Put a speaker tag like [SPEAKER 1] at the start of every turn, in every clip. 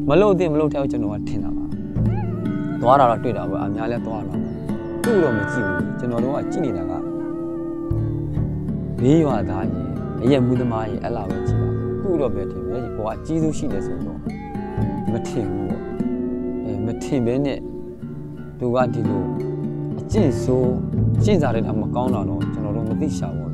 [SPEAKER 1] မလို့တဲ့မလို့တဲ့ကျွန်တော်ကထင်တာပါသွားတာတော့တွေ့တာပဲအများလဲသွားတာသူ့တော့မကြည့်ဘူးကျွန်တော်တို့ကကြည့်နေတာကဘေးရွာသားကြီးအရက်မှုသမားကြီးအဲ့လာပဲကြည့်တာသူ့တော့ပဲထင်တယ်ဟိုကအကြီးဆုံးရှိတယ်ဆိုတော့မထင်ဘူးပေါ့မထင်ဘဲနဲ့သူကဒီလိုအကျင့်ဆိုးကျင့်စားတဲ့တာမကောင်းတာတော့ကျွန်တော်တို့မသိရှာပါဘူး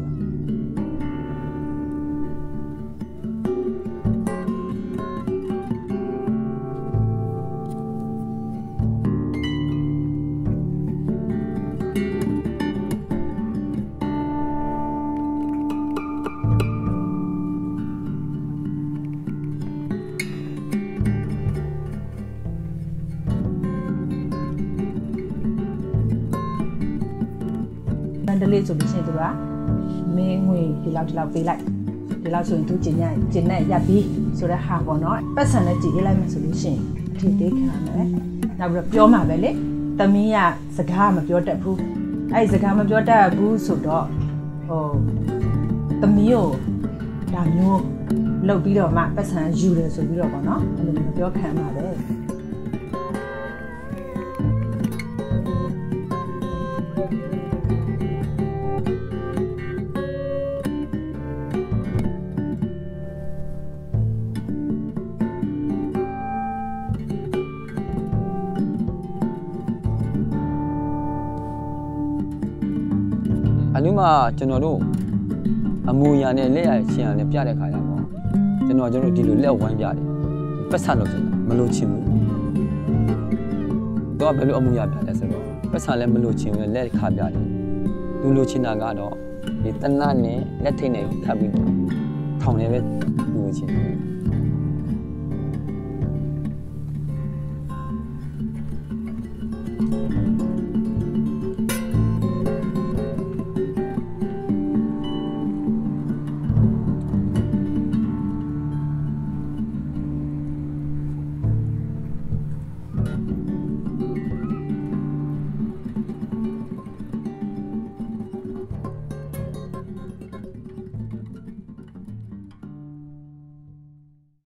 [SPEAKER 2] တလေးဆိုလို့ရှိရင်သူကမင်းငွေဒီလောက်ပေးလိုက်ဒီလောက်ဆိုရင်သူကျင်နဲ့ရပ်ပြီးဆိုတဲ့ဟာပေါ့နော်ပတ်စံနဲ့ကြည်အေးလိုက်မှဆိုလို့ရှိရင်ဒီသေးခံရတယ်နောက်ပြီးတော့ပြောမှာပဲလေသမီးကစကားမပြောတတ်ဘူးအဲ့စကားမပြောတတ်ဘူးဆိုတော့သမီးကိုဒါမျိုးလှုပ်ပြီးတော့မှပတ်စံယူတယ်ဆိုပြီးတော့ပေါ့နော်အဲ့လိုမျိုးပြောခံမှာပဲအနုမကျွန်တော်တို့အမူအရာနဲ့လက်ရချင်းရနဲ့ပြတဲ့ခါကျတော့ကျွန်တော်ဒီလိုလက်ဝိုင်းပြတယ်ပတ်ဆက်လို့ကျွန်တော်မလို့ချင်ဘူးတော့ဘယ်လိုအမူအရာပြလဲဆိုတော့ပတ်ဆက်လည်းမလို့ချင်ဘူးလက်ခါပြတယ်လူလိုချင်တာကတော့ဒီတနတ်နဲ့လက်ထိတ်နဲ့ထပ်ပြီးထောင်နေပဲလူလိုချင်တယ်